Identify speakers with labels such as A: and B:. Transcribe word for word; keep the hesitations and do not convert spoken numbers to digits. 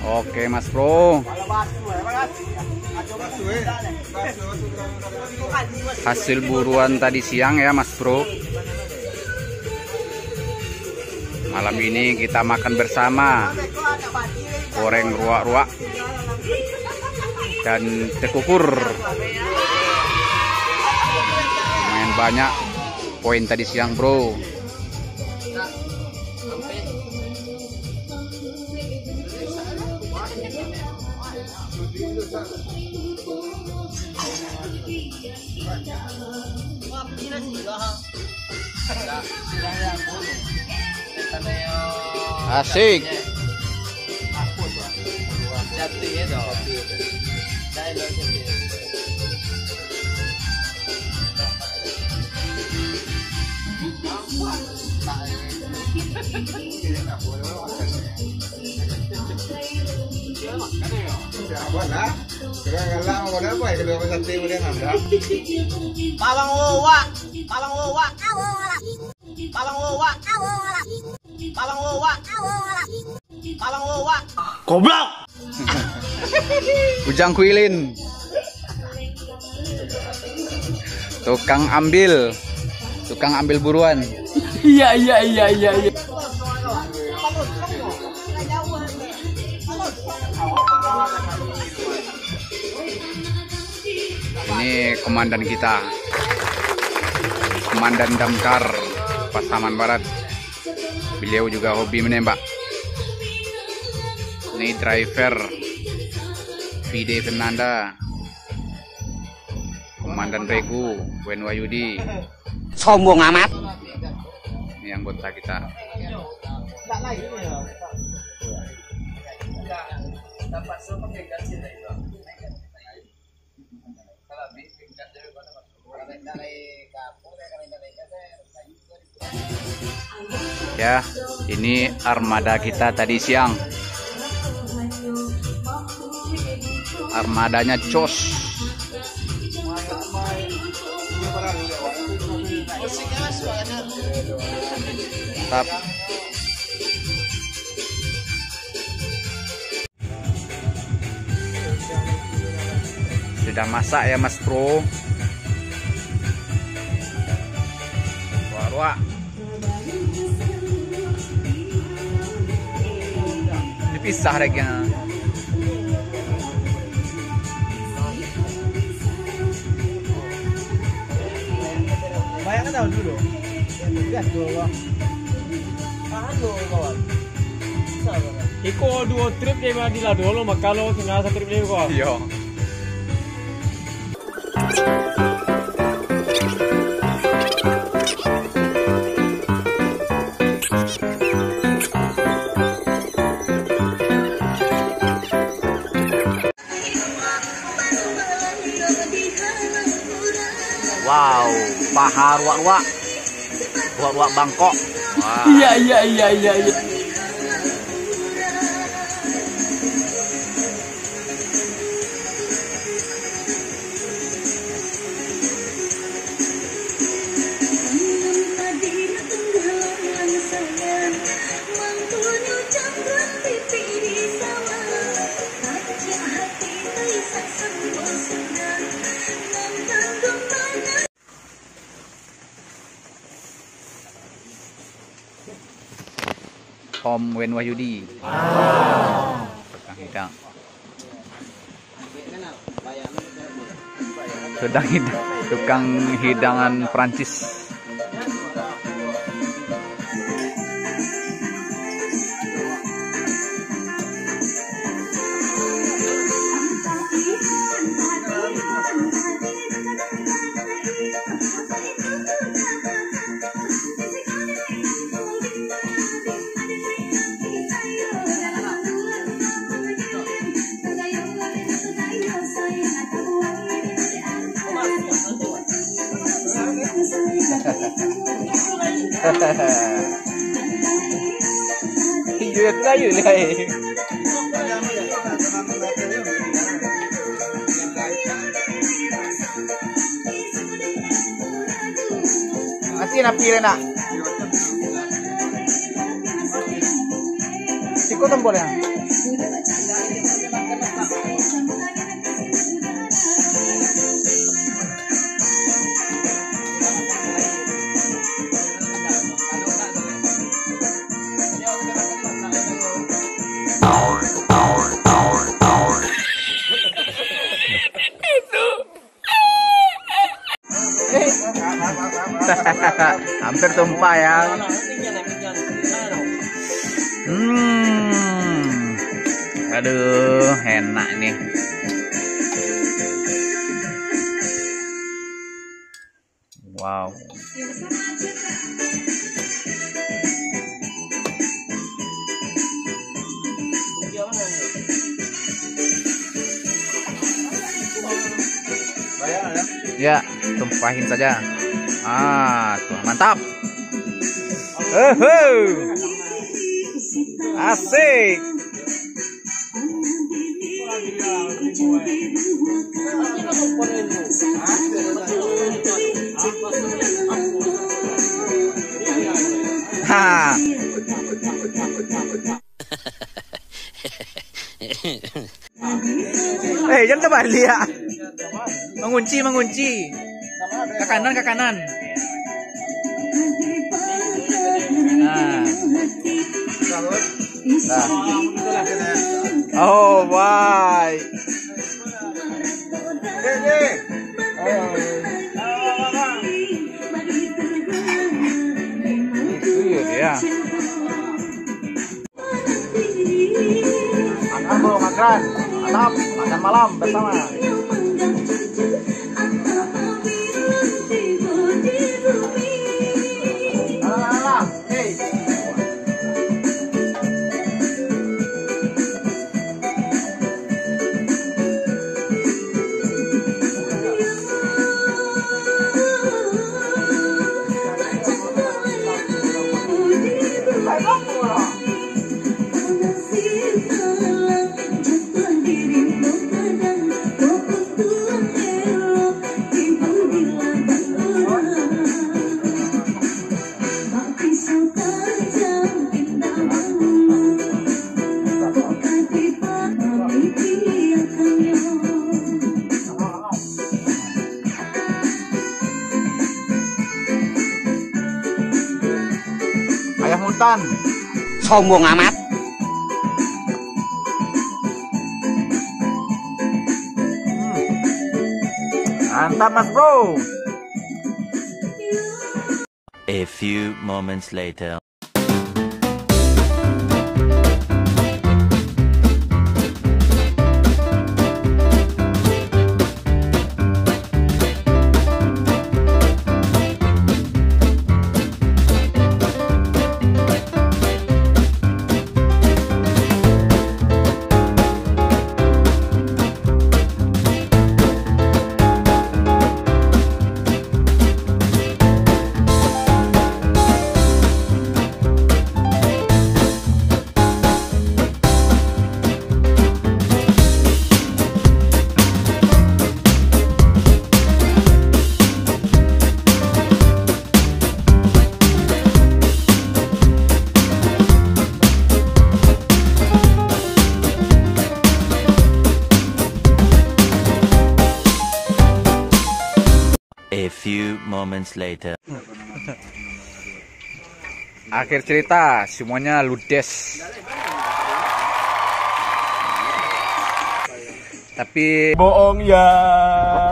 A: Oke Mas Bro. Hasil buruan tadi siang ya Mas Bro. Malam ini kita makan bersama. Goreng ruak-ruak dan tekukur. Lumayan banyak poin tadi siang Bro. Asik.
B: Bawang owa, bawang owa, bawang owa, bawang owa, bawang owa.
C: Goblok.
A: Ujang Kuilin. Tukang ambil. Tukang ambil buruan.
C: Iya iya iya iya iya.
A: Ini komandan kita, Komandan Damkar Pasaman Barat. Beliau juga hobi menembak. Ini driver Vide Fernanda, Komandan Regu Wen Wayudi.
C: Sombong amat.
A: Ini anggota kita. Ya, ini armada kita tadi siang. Armadanya Cos. Mantap. Sudah masak ya Mas Bro. Wah-wah. Dipisah regnya.
B: Bayangkan tahu dulu. Lihat dulu. Anu kawan.
C: Iko dua trip dia mandi lah dulu, maka lo tinggal satu trip lagi kok.
A: Iya. Wow, paha ruak-ruak, ruak-ruak Bangkok. Wow.
C: Iya iya iya iya iya.
A: Om Wen Wahyudi. Ah. Tukang hidang. Sedang hidang. Tukang hidangan Prancis.
C: Hijau kayu lah.
B: Masih napi nak. Sikut boleh.
A: Hampir tumpah ya. Hmm. Aduh, enak nih. Wow. Ya, tumpahin saja. Ah, tuh, mantap. Uhuh. Asik. Ha. Eh, jangan terbalik ya. Mengunci, mengunci. Ke kanan, ke kanan. Nah. Nah. Oh, why? Itu dia. Makan bro, makan. Mantap, makan malam bersama. Ayam hutan.
B: Sombong amat.
A: Mantap mas bro.
D: A few moments later. A few moments later.
A: Akhir cerita, semuanya ludes. Tapi
C: Bohong ya.